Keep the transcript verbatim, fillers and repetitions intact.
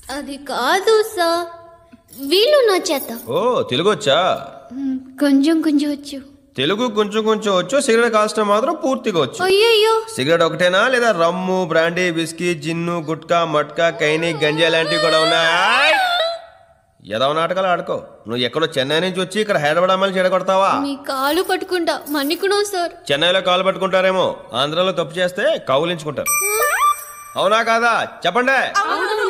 అది కాదు సార్, వీళ్ళు నా చేత. ఓ తెలుగు వచ్చా? కొంచెం కొంచెం వచ్చు. తెలుగు కొంచెం కొంచెం వచ్చు, సిగరెట్ కాల్చడం మాత్రం పూర్తిగా వచ్చు. అయ్యయ్యో, సిగరెట్ ఒకటేనా లేదా rum, brandy, whisky, gin, gutka, matka, khaini, ganja లాంటివి కూడా ఉన్నాయి? ఏదో నాటకాలు ఆడుకో. నువ్వు ఎక్కడో చెన్నై నుంచి వచ్చి ఇక్కడ హైదరాబాద్ అమ్మాయిని చెడగొడతావా? మీ కాలు పట్టుకుంటా మన్నికున్నావు సార్. చెన్నైలో కాలు పట్టుకుంటారేమో, ఆంధ్రాలో తప్పు చేస్తే కౌలించుకుంటారు. అవునా కాదా చెప్పండి.